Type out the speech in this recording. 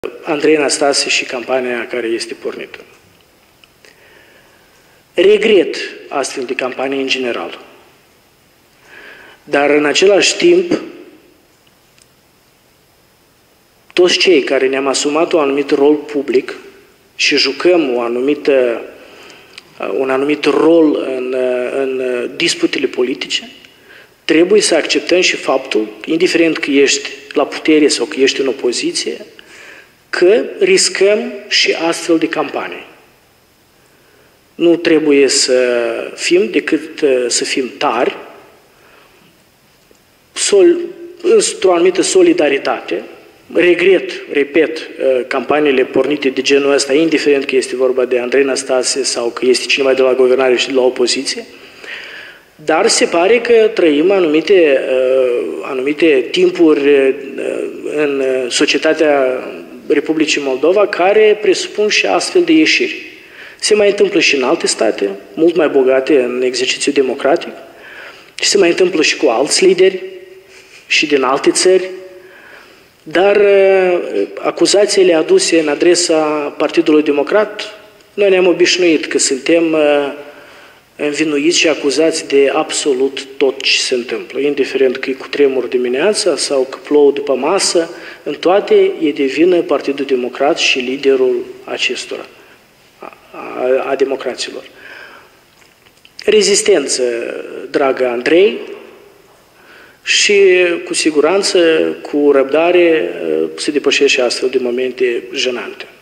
Andrei Năstase și campania care este pornită. Regret astfel de campanii în general. Dar în același timp, toți cei care ne-am asumat un anumit rol public și jucăm un anumit rol în disputele politice, trebuie să acceptăm și faptul, indiferent că ești la putere sau că ești în opoziție, că riscăm și astfel de campanii. Nu trebuie să fim decât să fim tari, într-o anumită solidaritate. Regret, repet, campaniile pornite de genul ăsta, indiferent că este vorba de Andrei Năstase sau că este cineva de la guvernare și de la opoziție, dar se pare că trăim anumite timpuri în societatea Republicii Moldova care presupun și astfel de ieșiri. Se mai întâmplă și în alte state, mult mai bogate în exercițiu democratic, și se mai întâmplă și cu alți lideri și din alte țări, dar acuzațiile aduse în adresa Partidului Democrat, noi ne-am obișnuit că suntem învinuiți și acuzați de absolut tot ce se întâmplă, indiferent că e cu tremur dimineața sau că plouă după masă, în toate e de vină Partidul Democrat și liderul acestora, a democraților. Rezistență, dragă Andrei, și cu siguranță, cu răbdare, se depășește astfel de momente jenante.